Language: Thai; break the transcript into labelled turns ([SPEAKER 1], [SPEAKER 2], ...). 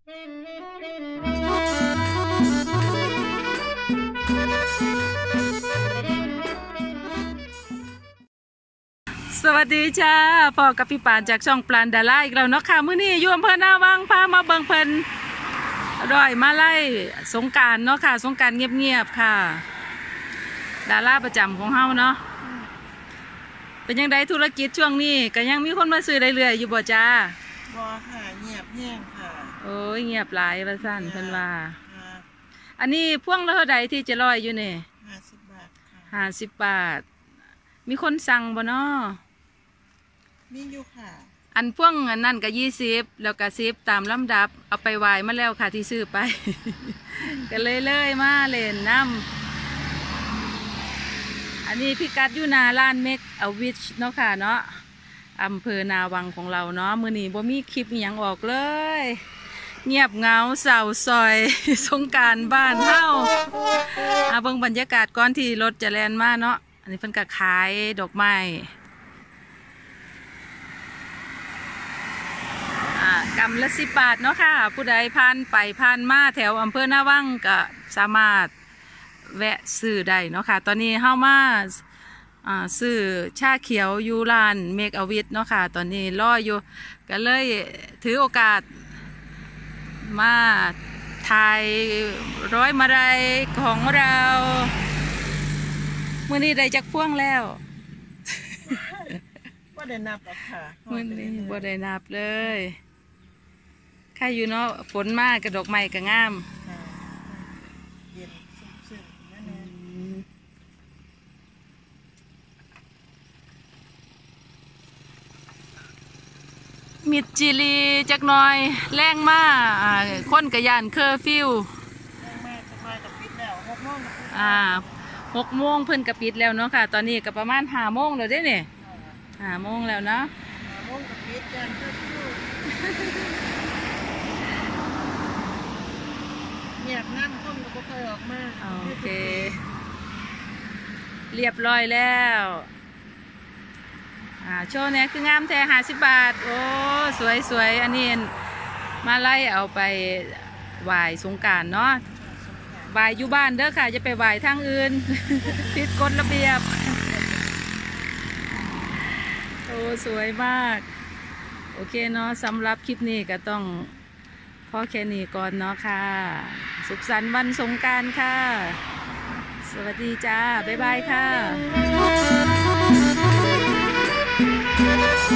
[SPEAKER 1] สวัสดีจ้าพ่อกับพี่ปานจากช่องปลานดาราอีกแล้วเนาะค่ะมื้อนี้อยู่อำเภอหน้าวังพามาเบิ่งเพิ่นดอยมาไล่สงกรานต์เนาะค่ะสงกรานต์เงียบๆค่ะดาราประจำของเฮาเนาะเป็นยังไงธุรกิจช่วงนี้ก็ยังมีคนมาซื้อเรื่อยๆอยู่บ่จ้า
[SPEAKER 2] บ่ค่ะเงียบแห้งค่ะ
[SPEAKER 1] โอ้ยเงียบหลายว่าซั่นเพิ่นว่าอันนี้พวงละเท่าใดที่จะลอยอยู่นี่
[SPEAKER 2] 50 บาทค่ะ
[SPEAKER 1] 50 บาทมีคนสั่งบ่เนาะ
[SPEAKER 2] มีอยู่ค่ะ
[SPEAKER 1] อันพวงอันนั่นก็20แล้วก็10ตามลำดับเอาไปไหว้มาแล้วค่ะที่ซื้อไป ก็เลยมาเล่นน้ำอันนี้พี่กัดอยู่นาร้านเมกอวิชเนาะค่ะเนาะอำเภอนาวังของเราเนาะมื้อนี้บ่มีคลิปอีหยังออกเลยเงียบเหงาเศร้าซอย สงกรานต์บ้านเฮาเบิ่งบรรยากาศก่อนที่รถจะแล่นมาเนาะอันนี้เพิ่นก็ขายดอกไม้กำละ10 บาทเนาะค่ะผู้ใดผ่านไปผ่านมาแถวอำเภอหน้าวังก็สามารถแวะซื้อได้เนาะค่ะตอนนี้เฮามาซื้อชาเขียวยูร้านเมกอวิทเนาะค่ะตอนนี้รออยู่ก็เลยถือโอกาสมาถ่ายร้อยมาลัยของเรามื้อนี้ได้จักพวงแล้ว
[SPEAKER 2] บ่ได้นับหรอกค่ะ
[SPEAKER 1] มื้อนี้บ่ได้นับเลยใครอยู่เนาะฝนมากกระดอกไม้ก็งาม
[SPEAKER 2] เย็นซึ้งๆนั่นเอง
[SPEAKER 1] มิดจิลีจักหน่อยแรงมากคนกระยานเคอร์ฟิว
[SPEAKER 2] แม่จะมากับปิดแล้ว6 โมง
[SPEAKER 1] 6 โมงเพิ่นกระปิดแล้วเนาะค่ะตอนนี้ก็ประมาณ5 โมงแล้วเด้เนี่ย5 โมงแล้วเนาะ
[SPEAKER 2] 5 โมงกับปิดยานเคอร์ฟิวเงียบน้ำคนก็บ่เคยออกมา
[SPEAKER 1] โอเคเรียบร้อยแล้วโชว์เนี่ยคืองามแท้50 บาทโอ้สวยอันนี้มาไล่เอาไปไหว้สงกรานต์เนาะไหว้อยู่บ้านเด้อค่ะจะไปไหว้ทางอื่น ผิดกฎระเบียบโอ้สวยมากโอเคเนาะสำหรับคลิปนี้ก็ต้องพอแค่นี้ก่อนเนาะค่ะสุขสันต์วันสงกรานต์ค่ะสวัสดีจ้าบ๊ายบายค่ะ